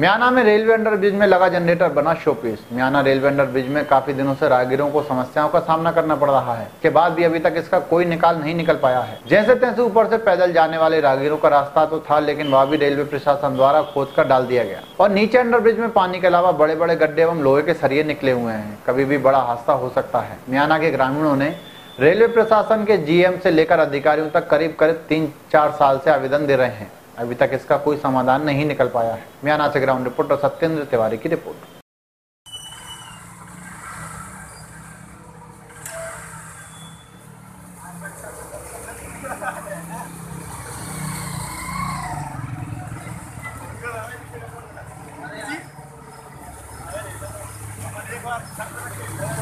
म्याना में railway under bridge में लगा जनरेटर बना showpiece. Myana railway under bridge में काफी दिनों से राहगीरों को समस्याओं का सामना करना पड़ रहा है, के बाद भी अभी तक इसका कोई निकाल नहीं निकल पाया है। जैसे तैसे ऊपर से पैदल जाने वाले राहगीरों का रास्ता तो था, लेकिन वह भी रेलवे प्रशासन द्वारा खोद कर डाल दिया गया और नीचे अंडर ब्रिज में पानी के अलावा बड़े बड़े गड्ढे एवं लोहे के सरिये निकले हुए हैं। कभी भी बड़ा हादसा हो सकता है। म्याना के ग्रामीणों ने रेलवे प्रशासन के जीएम से लेकर अधिकारियों तक करीब 3-4 साल से आवेदन दे रहे हैं, अभी तक इसका कोई समाधान नहीं निकल पाया है। म्याना से ग्राउंड रिपोर्टर सत्येंद्र तिवारी की रिपोर्ट। एक बार